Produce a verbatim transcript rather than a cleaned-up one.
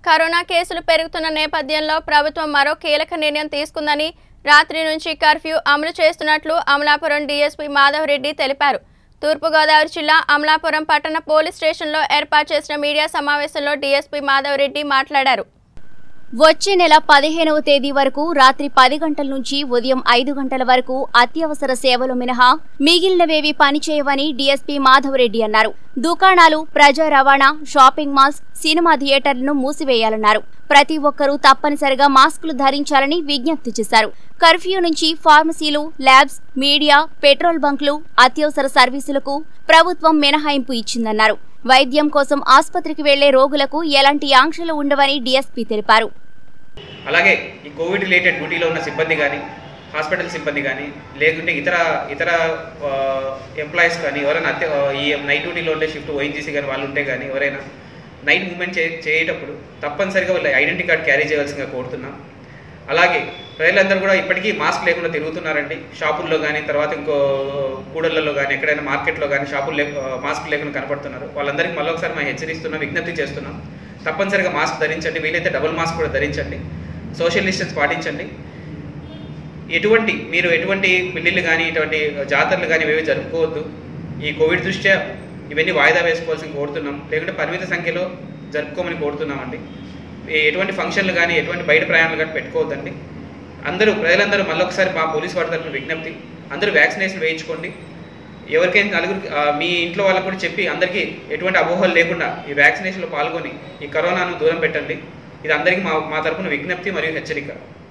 Corona కేసులు పెరుగుతున్న నేపథ్యంలో ప్రభుత్వం మరో కీలక నిర్ణయం తీసుకుందని రాత్రి నుంచి కర్ఫ్యూ అమలు చేస్తున్నట్లు అమలాపురం డీఎస్పీ మాధవ్ రెడ్డి తెలిపారు. తూర్పుగోదావరి జిల్లా అమలాపురం పట్టణ పోలీస్ స్టేషన్లో ఏర్పాటు చేసిన మీడియా సమావేశంలో డీఎస్పీ మాధవ్ రెడ్డి మాట్లాడారు. వచ్చే నెల పదిహేనవ తేదీ వరకు రాత్రి పది గంటల నుంచి ఉదయం ఐదు గంటల వరకు అత్యవసర సేవలు మినహా మిగిలినవేవి పనిచేయవని డీఎస్పీ మాధవ్ రెడ్డి అన్నారు. దుకాణాలు, ప్రజా రవాణా, షాపింగ్ మాల్స్, సినిమా థియేటర్లను మూసివేయాలన్నారు. ప్రతి ఒక్కరూ తప్పనిసరిగా మాస్కులు ధరించాలని విజ్ఞప్తి చేశారు. కర్ఫ్యూ నుంచి ఫార్మసీలు, ల్యాబ్స్, మీడియా, పెట్రోల్ బంకులు, అత్యవసర సర్వీసులకు ప్రభుత్వం మినహాయింపు ఇచ్చిందన్నారు. వైద్యం కోసం ఆసుపత్రికి వెళ్లే రోగులకు ఎలాంటి ఆంక్షలు ఉండవని డీఎస్పీ తెలిపారు. అలాగే ఈ కోవిడ్ రిలేటెడ్ డ్యూటీలో ఉన్న సిబ్బంది కానీ, హాస్పిటల్ సిబ్బంది కానీ, లేకుంటే ఇతర ఇతర ఎంప్లాయీస్ కానీ ఎవరైనా అత్య ఈ నైట్ డ్యూటీలో ఉండే షిఫ్ట్ ఓఎన్జీసీ కానీ వాళ్ళు ఉంటే కానీ ఎవరైనా నైట్ మూవ్మెంట్ చే చేయేటప్పుడు తప్పనిసరిగా వాళ్ళ ఐడెంటిటీ కార్డ్ క్యారీ చేయవలసిందిగా కోరుతున్నాం. అలాగే ప్రజలందరూ కూడా ఇప్పటికీ మాస్క్ లేకుండా తిరుగుతున్నారండి. షాపుల్లో కానీ, తర్వాత ఇంకో కూడళ్లలో కానీ, ఎక్కడైనా మార్కెట్లో కానీ షాపులు లే మాస్క్ లేకుండా కనపడుతున్నారు. వాళ్ళందరికీ మళ్ళీ ఒకసారి మేము హెచ్చరిస్తున్నాం, విజ్ఞప్తి చేస్తున్నాం. తప్పనిసరిగా మాస్క్ ధరించండి, వీలైతే డబుల్ మాస్క్ కూడా ధరించండి, సోషల్ డిస్టెన్స్ పాటించండి. ఎటువంటి మీరు ఎటువంటి పెళ్ళిళ్ళు కానీ, ఇటువంటి జాతరలు కానీ ఇవేవి జరుపుకోవద్దు. ఈ కోవిడ్ దృష్ట్యా ఇవన్నీ వాయిదా వేసుకోవాల్సి కోరుతున్నాం, లేకుంటే పరిమిత సంఖ్యలో జరుపుకోమని కోరుతున్నామండి. ఎటువంటి ఫంక్షన్లు కానీ, ఎటువంటి బయట ప్రయాణాలు కానీ పెట్టుకోవద్దండి. అందరూ ప్రజలందరూ మళ్ళొకసారి మా పోలీసు వారి తరఫున విజ్ఞప్తి, అందరూ వ్యాక్సినేషన్ వేయించుకోండి. ఎవరికైనా నలుగురు మీ ఇంట్లో వాళ్ళకు కూడా చెప్పి అందరికీ ఎటువంటి అపోహలు లేకుండా ఈ వ్యాక్సినేషన్లో పాల్గొని ఈ కరోనాను దూరం పెట్టండి. ఇది అందరికీ మా మా తరఫున విజ్ఞప్తి మరియు హెచ్చరిక.